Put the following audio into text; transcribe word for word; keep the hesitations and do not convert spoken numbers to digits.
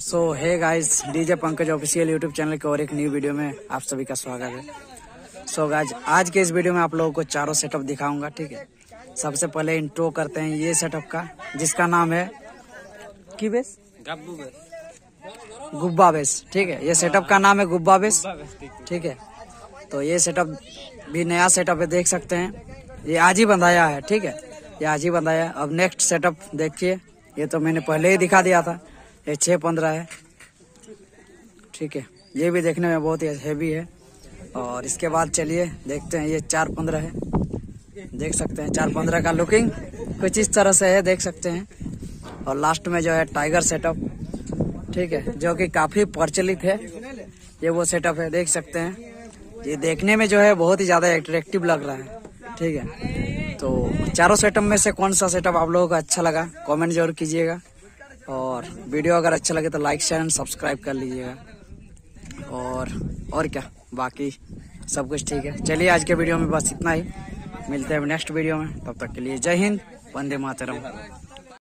सो hey guys, DJ Pankaj official YouTube channel के और एक न्यू वीडियो में आप सभी का स्वागत है। सो गाइस, आज के इस वीडियो में आप लोगों को चारों सेटअप दिखाऊंगा। ठीक है, सबसे पहले इंट्रो करते हैं ये सेटअप का, जिसका नाम है की बेस गब्बू बेस, गुब्बा बेस। ठीक है, ये सेटअप का नाम है गुब्बा बेस। ठीक है, तो ये सेटअप भी नया सेटअप है, देख सकते हैं। ये आज ही बंधाया है। ठीक है, ये आज ही बंधाया है। अब नेक्स्ट सेटअप देखिए, ये तो मैंने पहले ही दिखा दिया था। ये छः पंद्रह है। ठीक है, ये भी देखने में बहुत ही हैवी है। और इसके बाद चलिए देखते हैं, ये चार पंद्रह है। देख सकते हैं चार पंद्रह का लुकिंग कुछ इस तरह से है, देख सकते हैं। और लास्ट में जो है टाइगर सेटअप, ठीक है, जो कि काफी प्रचलित है। ये वो सेटअप है, देख सकते हैं। ये देखने में जो है बहुत ही ज्यादा अट्रैक्टिव लग रहा है। ठीक है, तो चारों सेटअप में से कौन सा सेटअप आप लोगों को अच्छा लगा कमेंट जरूर कीजिएगा। और वीडियो अगर अच्छा लगे तो लाइक शेयर एंड सब्सक्राइब कर लीजिएगा। और और क्या, बाकी सब कुछ ठीक है। चलिए आज के वीडियो में बस इतना ही, मिलते हैं नेक्स्ट वीडियो में। तब तक के लिए जय हिंद, वंदे मातरम।